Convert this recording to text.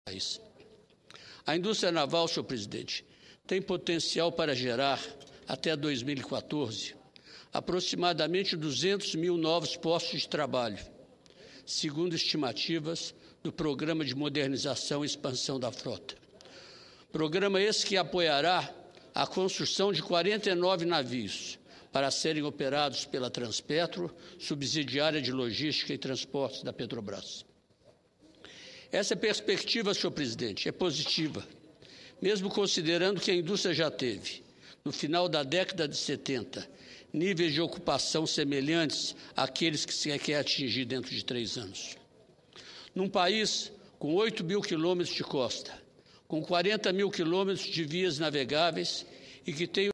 país. A indústria naval, senhor presidente, tem potencial para gerar, até 2014, aproximadamente 200 mil novos postos de trabalho, segundo estimativas do Programa de Modernização e Expansão da Frota. Programa esse que apoiará a construção de 49 navios para serem operados pela Transpetro, subsidiária de Logística e Transportes da Petrobras. Essa perspectiva, senhor presidente, é positiva, mesmo considerando que a indústria já teve, no final da década de 70, níveis de ocupação semelhantes àqueles que se quer atingir dentro de 3 anos. Num país com 8 mil quilômetros de costa, com 40 mil quilômetros de vias navegáveis e que tem